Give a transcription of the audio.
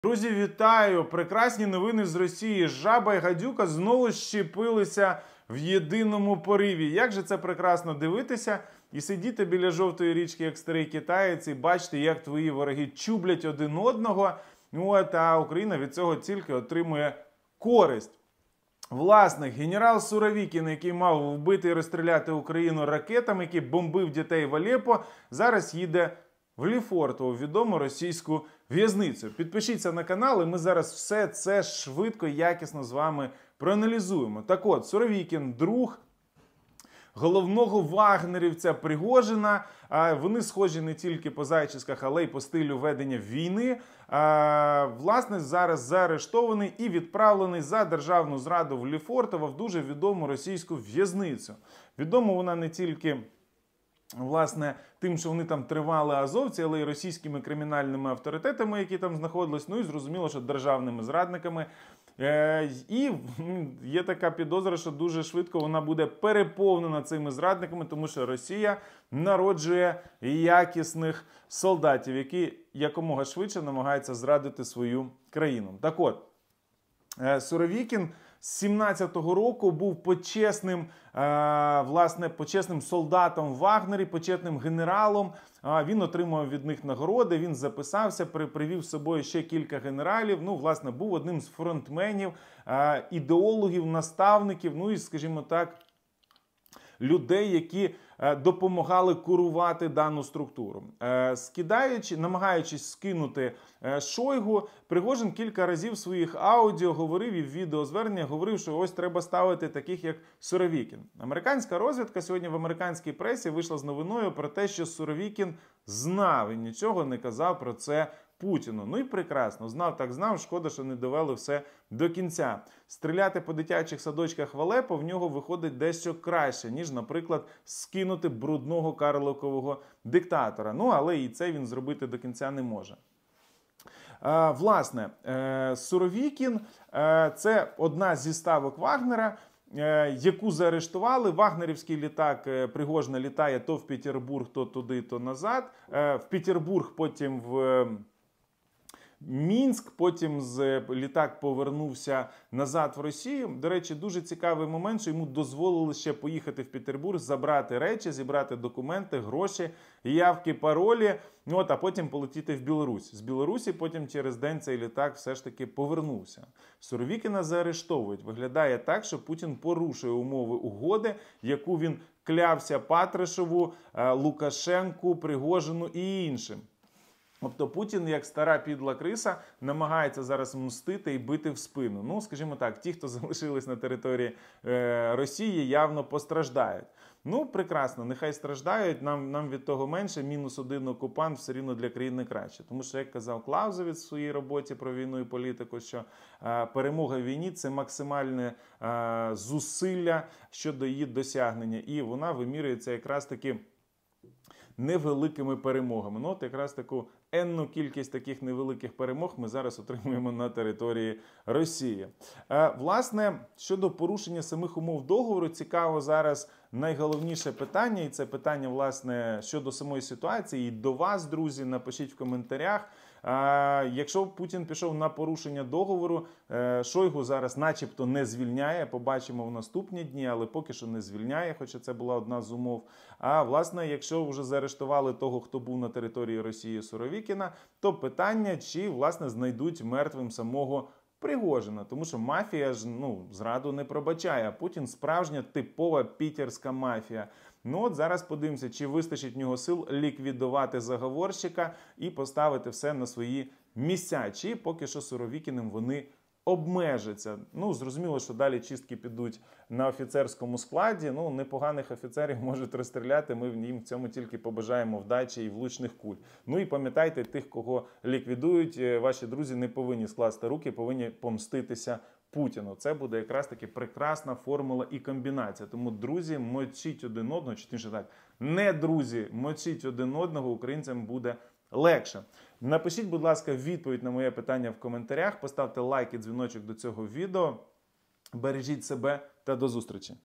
Друзі, вітаю! Прекрасні новини з Росії. Жаба і гадюка знову щепилися в єдиному пориві. Як же це прекрасно дивитися і сидіти біля жовтої річки, як старий китаєць, і бачити, як твої вороги чублять один одного. А Україна від цього тільки отримує користь. Власне, генерал Суровікін, який мав вбити і розстріляти Україну ракетами, який бомбив дітей в Алеппо, зараз їде в Лефортово, відому російську в'язницю. Підпишіться на канал, і ми зараз все це швидко і якісно з вами проаналізуємо. Так от, Суровікін, друг головного вагнерівця Пригожина. Вони схожі не тільки по зачісках, але й по стилю ведення війни. Власне, зараз заарештований і відправлений за державну зраду в Лефортово, в дуже відому російську в'язницю. Відома вона не тільки власне тим, що вони там тривали азовці, але й російськими кримінальними авторитетами, які там знаходились, ну і зрозуміло, що державними зрадниками. І є така підозра, що дуже швидко вона буде переповнена цими зрадниками, тому що Росія народжує якісних солдатів, які якомога швидше намагаються зрадити свою країну. Так от, Суровікін з 17-го року був почесним солдатом в Вагнері, почесним генералом. Він отримав від них нагороди, він записався, привів з собою ще кілька генералів. Власне, був одним з фронтменів, ідеологів, наставників, і, скажімо так, людей, які допомагали курувати дану структуру. Намагаючись скинути Шойгу, Пригожин кілька разів в своїх аудіо говорив і в відеозвернення говорив, що ось треба ставити таких, як Суровікін. Американська розвідка сьогодні в американській пресі вийшла з новиною про те, що Суровікін знав і нічого не казав про це Путіну. І прекрасно. Знав так знав, шкода, що не довели все до кінця. Стріляти по дитячих садочках в Алеппо в нього виходить дещо краще, ніж, наприклад, скинути брудного карликового диктатора. Але і це він зробити до кінця не може. Власне, Суровікін – це одна зі ставок Вагнера, яку заарештували. Вагнерівський літак Пригожина літає то в Петербург, то туди, то назад. В Петербург, потім в Мінськ, потім літак повернувся назад в Росію. До речі, дуже цікавий момент, що йому дозволили ще поїхати в Петербург, забрати речі, зібрати документи, гроші, явки, паролі, а потім полетіти в Білорусь. З Білорусі потім через день цей літак все ж таки повернувся. Суровікіна заарештовують. Виглядає так, що Путін порушує умови угоди, яку він клявся Патрушеву, Лукашенку, Пригожину і іншим. Тобто Путін, як стара підла криса, намагається зараз мстити і бити в спину. Скажімо так, ті, хто залишились на території Росії, явно постраждають. Прекрасно, нехай страждають, нам від того менше, -1 окупант все рівно для країни краще. Тому що, як казав Клаузевіц в своїй роботі про війну і політику, що перемога в війні – це максимальне зусилля щодо її досягнення. І вона вимірюється якраз таки невеликими перемогами. Якраз таку енну кількість таких невеликих перемог ми зараз отримуємо на території Росії. Власне, щодо порушення самих умов договору, цікаво зараз найголовніше питання, і це питання, власне, щодо самої ситуації. І до вас, друзі, напишіть в коментарях. Якщо Путін пішов на порушення договору, Шойгу зараз начебто не звільняє, побачимо в наступні дні, але поки що не звільняє, хоча це була одна з умов. А власне, якщо вже заарештували того, хто був на території Росії Суровікіна, то питання, чи власне знайдуть мертвим самого Пригожина, тому що мафія ж зраду не пробачає, а Путін справжня типова пітерська мафія. Зараз подивимося, чи вистачить в нього сил ліквідувати заговорщика і поставити все на свої місця, чи поки що Суровікіним вони обмежаться. Зрозуміло, що далі чистки підуть на офіцерському складі. Непоганих офіцерів можуть розстріляти, ми їм в цьому тільки побажаємо вдачі і влучних куль. І пам'ятайте, тих, кого ліквідують, ваші друзі не повинні скласти руки, повинні помститися Путіну. Це буде якраз таки прекрасна формула і комбінація. Тому, друзі, мочіть один одного, чи тим так, не друзі, мочіть один одного, українцям буде легше. Напишіть, будь ласка, відповідь на моє питання в коментарях, поставте лайк і дзвіночок до цього відео. Бережіть себе та до зустрічі!